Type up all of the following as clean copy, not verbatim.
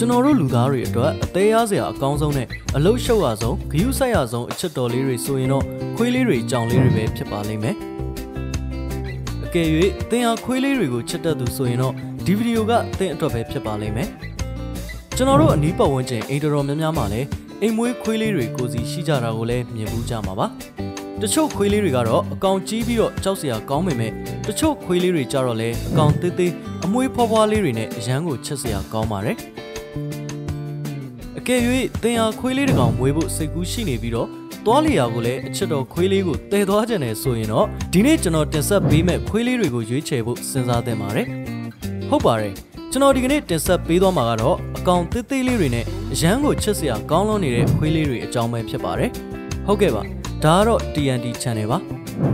ကျွန်တော်တို့လူသားတွေအတွက်အသေးရစရာအကောင်းဆုံးနဲ့အလုပ်ရှုပ်ရဆုံးဂရုစိုက်ရဆုံးအချက်တော်လေးတွေဆိုရင်တော့ခွေးလေးတွေကြောင်လေးတွေပဲဖြစ်ပါလိမ့်မယ်အကယ်၍သင်ဟာခွေးလေးတွေကိုချစ်တတ်သူဆိုရင်တော့ဒီဗီဒီယိုကသင်အတွက်ပဲဖြစ်ပါလိမ့်မယ်ကျွန်တော်တို့အနီးပတ်ဝန်းကျင်အိမ်တော်များများမှာလည်းအိမ်မွေးခွေးလေးတွေကိုစီရှိကြတာကိုလည်းမြင်ဘူးကြမှာပါတချို့ခွေးလေးတွေကတော့အကောင်ကြီးပြီးတော့ကြောက်စရာကောင်းပေမဲ့တချို့ခွေးလေးတွေကြတော့လည်းအကောင်သေးသေးအမွေးဖွားဖွားလေးတွေနဲ့အရန်ကိုချစ်စရာကောင်းပါတယ်အကယ်၍သင်ဟာခွေးလေးတစ်ကောင်မွေးဖို့စိတ်ကူးရှိနေပြီးတော့သွားလျာကိုလည်းအချစ်တော်ခွေးလေးကိုတည်သွားကြတယ်ဆိုရင်တော့ဒီနေ့ကျွန်တော်တင်ဆက်ပေးမဲ့ခွေးလေးတွေကိုရွေးချယ်ဖို့စဉ်းစားသင့်ပါတယ်ဟုတ်ပါတယ်ကျွန်တော်ဒီကနေ့တင်ဆက်ပေးသွားမှာကတော့အကောင်သေးသေးလေးတွေနဲ့အရန်ကိုချစ်စရာကောင်းလွန်းနေတဲ့ခွေးလေးတွေအကြောင်းပဲဖြစ်ပါတယ်ဟုတ်ကဲ့ပါဒါကတော့ TNT Channel ပါ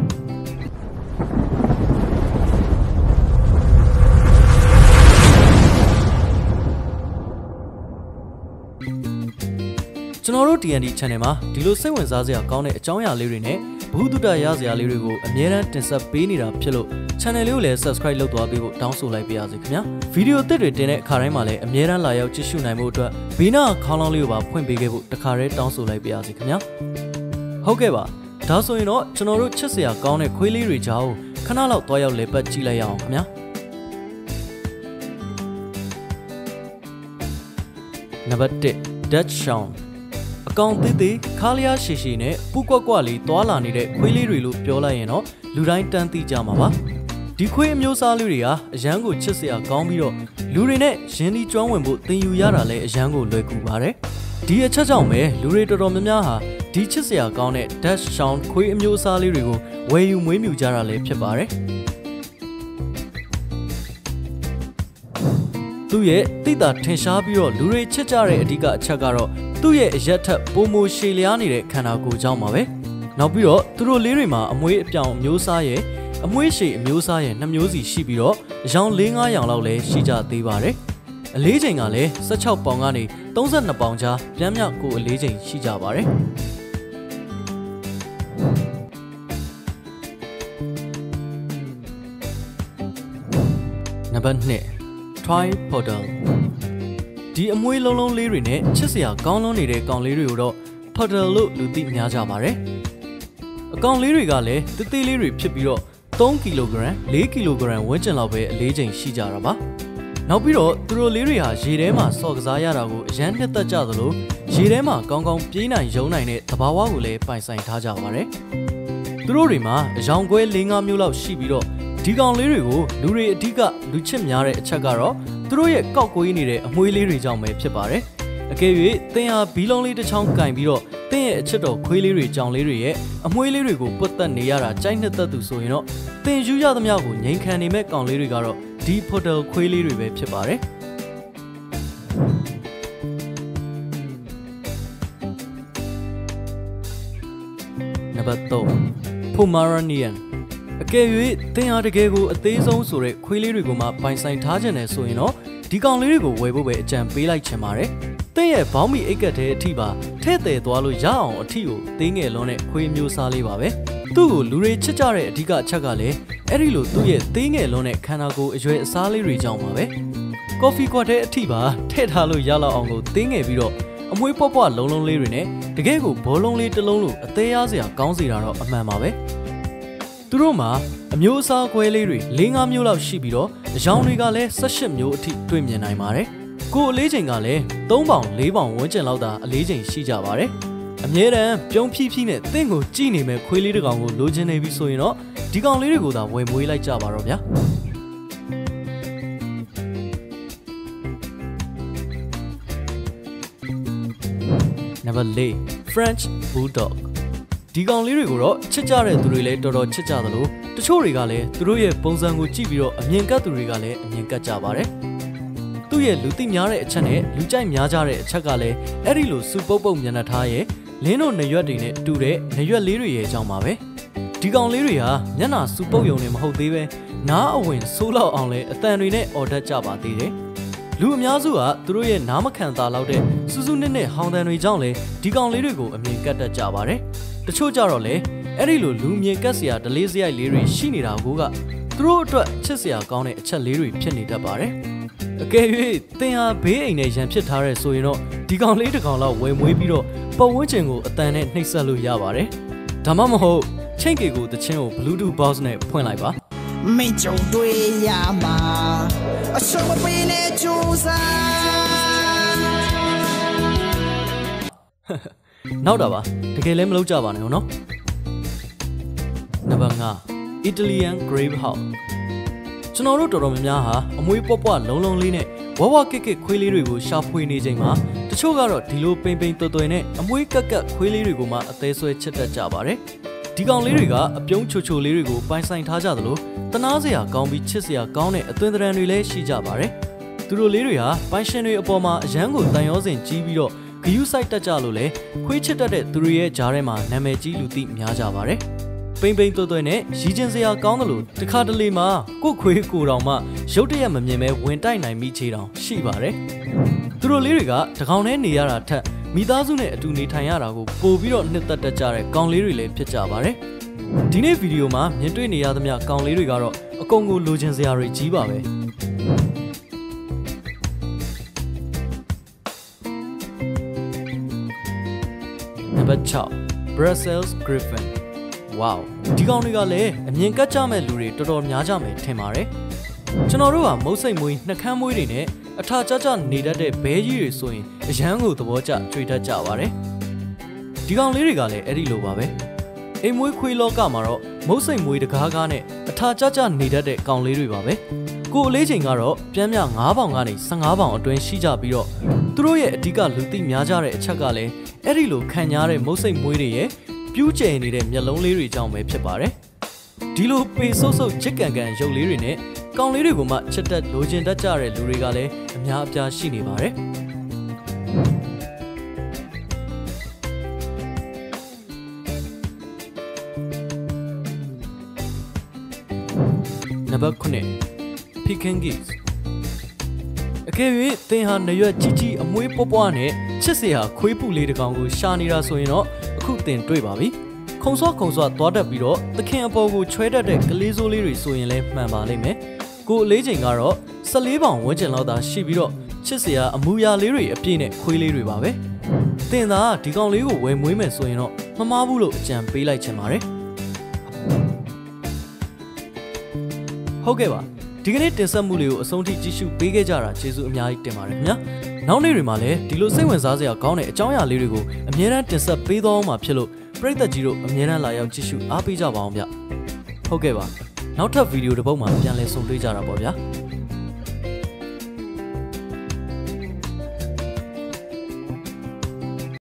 ကျွန်တော်တို့ TNT Channel မှာဒီလိုစိတ်ဝင်စားစရာကောင်းတဲ့အကြောင်းအရာလေးတွေနဲ့ဘုဒ္ဓတရစရာလေးတွေကိုအမြဲတမ်းတင်ဆက်ပေးနေတာဖြစ်လို့ channel လေးကိုလည်း subscribe လုပ်သွားပေးဖို့တောင်းဆိုလိုက်ပါရစေခင်ဗျာဗီဒီယိုအသစ်တွေတင်တဲ့အခါတိုင်းမှာလည်းအမြဲတမ်းလာရောက်ကြည့်ရှုနိုင်ဖို့အတွက်ဘေးနားခေါင်းလောင်းလေးကိုပါဖွင့်ပေးခဲ့ဖို့တခါတည်းတောင်းဆိုလိုက်ပါရစေခင်ဗျာဟုတ်ကဲ့ပါဒါဆိုရင်တော့ကျွန်တော်တို့ချစ်စရာကောင်းတဲ့ခွေးလေးတွေကြားကိုခဏလောက်တွားရောက်လေပတ်ကြည့်လိုက်ရအောင်ခင်ဗျာနံပါတ်1 Dutch Shawn အကောင်သေးသေးခါလျားရှည်ရှည်နဲ့ပူကွက်ကွက်လေးတွာလာနေတဲ့ခွေးလေးတွေလို့ပြောလိုက်ရင်တော့လူတိုင်းတန်းသိကြမှာပါဒီခွေးအမျိုးအစားလေးတွေဟာအရန်ကိုချစ်စရာကောင်းပြီးတော့လူတွေနဲ့ရင်းနှီးကျွမ်းဝင်ဖို့သင်ယူရတာလည်းအရန်ကိုလွယ်ကူပါတယ်ဒီအချက်ကြောင့်ပဲလူတွေတော်တော်များများဟာဒီချစ်စရာကောင်းတဲ့ Dutch Shawn ခွေးအမျိုးအစားလေးတွေကိုဝယ်ယူမွေးမြူကြတာလည်းဖြစ်ပါတယ်သူ့ရဲ့တိတာထင်ရှားပြီးတော့လူတွေချစ်ကြတဲ့အဓိကအချက်ကတော့သူ့ရဲ့အရက်ထက်ပိုမိုရှည်လျားနေတဲ့ခန္ဓာကိုယ်ကြောင့်ပါပဲနောက်ပြီးတော့သူတို့လေးတွေမှာအမွေးအပြောင်အမျိုးအစားရဲ့အမွေးရှည်အမျိုးအစားရဲ့2မျိုးစီရှိပြီးတော့အယောင်4-5ရောင်လောက်လည်းရှိကြသေးပါတယ်အလေးချိန်ကလည်း16ပေါင်ကနေ32ပေါင်ကြားပြန်မြောက်ကိုအလေးချိန်ရှိကြပါတယ်နံပါတ်2 Tri-Poodle ဒီအမွေးလုံးလုံးလေးတွေနဲ့ချစ်စရာကောင်းလွန်းနေတဲ့ကောင်လေးတွေကိုတော့ Poodle လို့လူသိများကြပါတယ်အကောင်လေးတွေကလည်းသေးသေးလေးတွေဖြစ်ပြီးတော့3ကီလိုဂရမ်4ကီလိုဂရမ်ဝန်းကျင်လောက်ပဲအလေးချိန်ရှိကြတာပါနောက်ပြီးတော့သူတို့လေးတွေဟာရေထဲမှာစော်ကစားရတာကိုအရန်နှစ်သက်ကြသလိုရေထဲမှာကောင်းကောင်းပြေးနိုင်ရုံနိုင်တဲ့သဘာဝကိုလည်းပိုင်ဆိုင်ထားကြပါတယ်သူတို့တွေမှာအယောင်ကွဲ4-5မျိုးလောက်ရှိပြီးတော့ဒီကောင်လေးတွေကိုလူတွေအဓိကလူချစ်များတဲ့အချက်ကတော့သူတို့ရဲ့ကောက်ကွေးနေတဲ့အမွေးလေးတွေကြောင့်ပဲဖြစ်ပါတယ်အကယ်၍သင်ဟာဘီလုံးလေးတစ်ချောင်းကင်ပြီးတော့သင်ရဲ့အချစ်တော်ခွေးလေးတွေကြောင်လေးတွေရဲ့အမွေးလေးတွေကိုပွတ်တက်နေရတာကြိုက်နှစ်သက်သူဆိုရင်တော့သင်ယူရသမျှကိုငြိမ်ခံနေမဲ့ကောင်လေးတွေကတော့ဒီ Poodle ခွေးလေးတွေပဲဖြစ်ပါတယ်နံပါတ်3 Pomeranianအကယ်၍သင်ဟာတကယ်ကိုအသေးဆုံးဆိုတဲ့ခွေးလေးတွေကိုမှပိုင်ဆိုင်ထားခြင်းနဲ့ဆိုရင်တော့ဒီကောင်လေးတွေကိုဝယ်ဖို့ပဲအကြံပေးလိုက်ချင်ပါတယ်သင်ရဲ့ဘောင်းမီအိတ်ကတ်တဲ့အထိပါထဲ့တယ်သွားလို့ရအောင်အထိကိုသေးငယ်လွန်းတဲ့ခွေးမျိုးစားလေးပါပဲသူ့ကိုလူတွေချစ်ကြတဲ့အဓိကအချက်ကလည်းအဲ့ဒီလိုသူ့ရဲ့သေးငယ်လွန်းတဲ့ခန္ဓာကိုယ်အရွယ်အစားလေးတွေကြောင့်ပါပဲကော်ဖီကွက်တဲ့အထိပါထဲ့ထားလို့ရလောက်အောင်ကိုသေးငယ်ပြီးတော့အမွေးပွားပွားလုံးလုံးလေးတွေနဲ့တကယ်ကိုဘောလုံးလေးတစ်လုံးလိုအသေးရစရာကောင်းစေတာတော့အမှန်ပါပဲသူတို့မှာအမျိုးအစားကွဲလေးတွေ4-5မျိုးလောက်ရှိပြီးတော့အယောင်တွေကလည်း18မျိုးအထိတွေ့မြင်နိုင်ပါတယ်ကိုယ်အလေးချိန်ကလည်း3ပေါင်4ပေါင်ဝန်းကျင်လောက်သာအလေးချိန်ရှိကြပါတယ်အမြဲတမ်းပြုံးဖြီးဖြီးနဲ့တင့်ကိုကြည့်နေမဲ့ခွေးလေးတစ်ကောင်ကိုလိုချင်နေပြီဆိုရင်တော့ဒီကောင်လေးတွေကိုသာဝယ်မွေးလိုက်ကြပါတော့ဗျာနံပါတ်4 French Bulldogဒီကောင်လေးတွေကိုတော့ချစ်ကြတဲ့သူတွေလည်းတော်တော်ချစ်ကြသလိုတချို့တွေကလည်းသူတို့ရဲ့ပုံစံကိုကြည့်ပြီးတော့အမြင်ကပ်သူတွေကလည်းအမြင်ကပ်ကြပါတယ်သူ့ရဲ့လူသိများတဲ့အချက်နဲ့လူကြိုက်များကြတဲ့အချက်ကလည်းအဲ့ဒီလိုစူပုတ်ပုတ်မျက်နှာထားရဲ့လင်းတို့နရွက်တွေနဲ့တူတဲ့နရွက်လေးတွေရဲ့အကြောင်းပါပဲဒီကောင်လေးတွေဟာမျက်နှာစူပုတ်ယုံနေမဟုတ်သေးပဲနားအဝင်ဆိုးလောက်အောင်လဲအတန်တွေနဲ့အော်တတ်ကြပါသေးတယ်လူအများစုကသူတို့ရဲ့နားမခံတာလောက်တဲ့စူးစူးနစ်နစ်ဟောင်းတန်တွေကြောင့်လဲဒီကောင်လေးတွေကိုအမြင်ကပ်တတ်ကြပါတယ်တချို့ကြတော့လေအဲ့ဒီလိုလူမြင်ကပ်စရာဒလေးစရိုက်လေးတွေရှိနေတာကိုကသူတို့အတွက်ချစ်စရာကောင်းတဲ့အချက်လေးတွေဖြစ်နေတတ်ပါတယ်ကယ်၍သင်ဟာဘေးအိမ်နဲ့ရန်ဖြစ်ထားတဲ့ဆိုရင်တော့ဒီကောင်လေးတစ်ကောင်လောက်ဝယ်မွေးပြီးတော့ပတ်ဝန်းကျင်ကိုအတန်နဲ့နှိပ်စက်လို့ရပါတယ်။ဒါမှမဟုတ်ချင်းကေကိုတချင်းကို Bluetooth box နဲ့ဖွင့်လိုက်ပါ။မိကြုံတွေ့ရမှာအရှုံးမပေးနဲ့ကြိုးစားနောက်တာပါတကယ်လည်းမလုပ်ကြပါနဲ့နော်နံပါတ်5 Italian Grapehouse ကျွန်တော်တို့တော်တော်များများဟာအမွှေးပွားပွားလုံးလုံးလေးနဲ့ဝဝကက်ကက်ခွေးလေးတွေကိုရှာဖွေနေချိန်မှာတချို့ကတော့ဒီလိုပိန်ပိန်တွယ်တွယ်နဲ့အမွှေးကက်ကက်ခွေးလေးတွေကိုမှအသေးဆွဲချစ်တတ်ကြပါတယ်ဒီကောင်လေးတွေကအပြုံးချိုချိုလေးတွေကိုပိုင်ဆိုင်ထားကြသလိုတနာစရာကောင်းပြီးချစ်စရာကောင်းတဲ့အသွင်သဏ္ဍာန်တွေလည်းရှိကြပါတယ်သူတို့လေးတွေဟာပိုင်ရှင်တွေအပေါ်မှာအရန်ကိုတန်ရောစင်ကြီးပြီးတော့ဂယူးဆိုင်တက်ကြလို့လေခွေးချစ်တတ်တဲ့သူတွေရဲ့ဂျားထဲမှာနာမည်ကြီးလူသိများကြပါတယ်ပိန်ပိန်တွယ်တွယ်နဲ့ရီကျင်စရာကောင်းတယ်လို့တခါတလေမှာကို့ခွေးကိုတောင်မှရုတ်တရက်မမြင်ပဲဝင်တိုက်နိုင်မိချေတောင်ရှိပါတယ်သူတို့လေးတွေကတကောင်နဲ့နေရတာထက်မိသားစုနဲ့အတူနေထိုင်ရတာကိုပိုပြီးတော့နှစ်သက်တတ်ကြတဲ့ကောင်လေးတွေလည်းဖြစ်ကြပါတယ်ဒီနေ့ဗီဒီယိုမှာမြင်တွေ့နေရသမျှကောင်လေးတွေကတော့အကုန်ကိုလိုချင်စရာတွေကြီးပါပဲနံပါတ်6 Brussels Griffon Wow ဒီကောင်တွေကလည်းအမြင်ကတ်ကြမဲ့လူတွေတော်တော်များကြမယ်ထင်ပါတယ်ကျွန်တော်တို့ကမုတ်စိတ်မွေးနှကန်းမွေးတွေနဲ့အထာကြကြနေတတ်တဲ့ဘဲကြီးတွေဆိုရင်အရန်ကိုသဘောကျကြွေတတ်ကြပါတယ်ဒီကောင်လေးတွေကလည်းအဲ့ဒီလိုပါပဲအိမ်မွေးခွေးလောကမှာတော့မုတ်စိတ်မွေးတကားကားနဲ့အထာကြကြနေတတ်တဲ့ကောင်လေးတွေပါပဲကိုအလေးချိန်ကတော့ပြမ်းပြ9ပေါင်ကနေ15ပေါင်အတွင်းရှိကြပြီးတော့သူတို့ရဲ့အဓိကလူသိများကြတဲ့အချက်ကလည်းအဲ့ဒီလိုခံရတဲ့မုတ်စိတ်မွေးတွေရဲ့ပြူးကျယ်နေတဲ့မျက်လုံးလေးတွေကြောင့်ပဲဖြစ်ပါတယ်ဒီလိုပေဆုပ်ဆုပ်ချစ်ကန်ကန်ရုပ်လေးတွေနဲ့ကောင်လေးတွေကိုမှချစ်တက်လိုချင်တတ်ကြတဲ့လူတွေကလည်းအများအပြားရှိနေပါတယ်နံပါတ်9 Peking Geese အကယ်၍သင်ဟာနရွက်ကြီးကြီးအမွှေးပွားပွားနဲ့ချစ်စရာခွေးပူလေးတစ်ကောင်ကိုရှာနေတာဆိုရင်တော့အခုသင်တွေ့ပါပြီခုံစောသွားတတ်ပြီးတော့သခင်အပေါ်ကိုချွဲတတ်တဲ့ကလေးစိုးလေးတွေဆိုရင်လည်းမှန်ပါလိမ့်မယ်ကိုအလေးချိန်ကတော့14ပေါင်ဝန်းကျင်လောက်သာရှိပြီးတော့ချစ်စရာအမူအရာလေးတွေအပြည့်နဲ့ခွေးလေးတွေပါပဲသင်သာဒီကောင်လေးကိုဝယ်မွေးမယ်ဆိုရင်တော့မမားဘူးလို့အကြံပေးလိုက်ချင်ပါတယ်ဟုတ်ကဲ့ပါဒီကနေ့တင်ဆက်မှုလေးကိုအဆုံးထိကြည့်ရှုပေးခဲ့ကြတာကျေးဇူးအများကြီးတင်ပါတယ်ခင်ဗျာနောက်နေ့တွေမှာလည်းဒီလိုစိတ်ဝင်စားစရာကောင်းတဲ့အကြောင်းအရာလေးတွေကိုအမြဲတမ်းတင်ဆက်ပေးသွားမှာဖြစ်လို့ပရိသတ်ကြီးတို့အမြဲတမ်းလာရောက်ကြည့်ရှုအားပေးကြပါအောင်ဗျဟုတ်ကဲ့ပါနောက်ထပ်ဗီဒီယိုတစ်ပုဒ်မှာပြန်လည်ဆုံတွေ့ကြတာပေါ့ဗျာ